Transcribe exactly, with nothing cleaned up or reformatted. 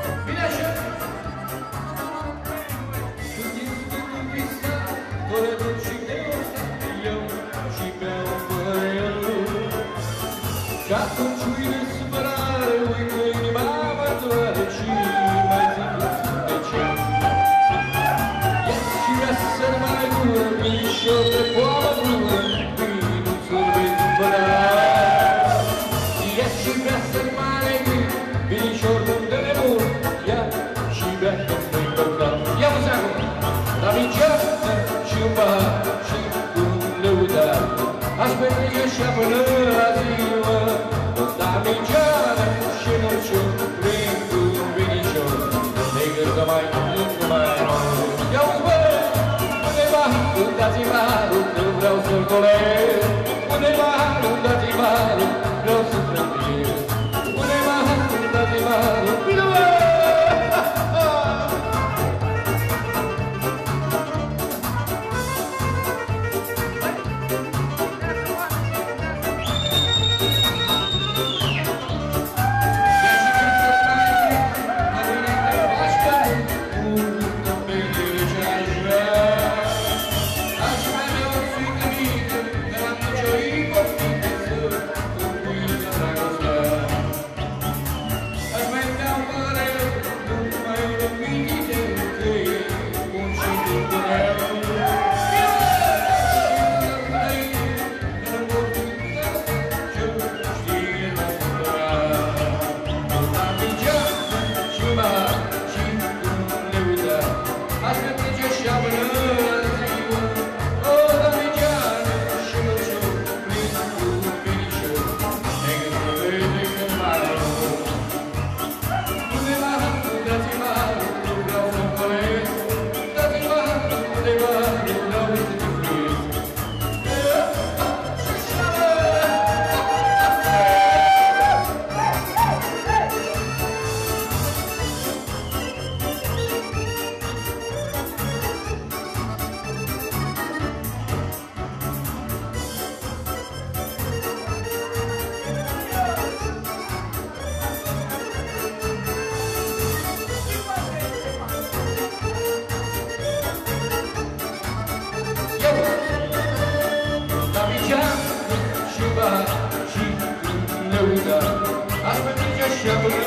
Bine așa! Când este cu visa, tot și de ăsta, eu și beau fără el. Și atunci uite supărare, uite inima mă doare și mai zic de ce. Ia și vrea să mai dură, mișor de poamă dură, vinuțul vei supăra. Ia și vrea să mai gând, binișor de nebun, ia și vrea să-mi păcat. Ia vă seamă, la miceasă și un bar și un lăudar. Aș petrece așa până la ziua, la miceană și nu știu, prin un binișor. Negăr că mai mult, că mai mult. Ia-uzi bă, undeva, dați-i marul, că vreau să-l colesc. Undeva, dați-i marul, vreau să-l prătesc. Undeva, dați-i marul, bine bă! Aș petrece așa până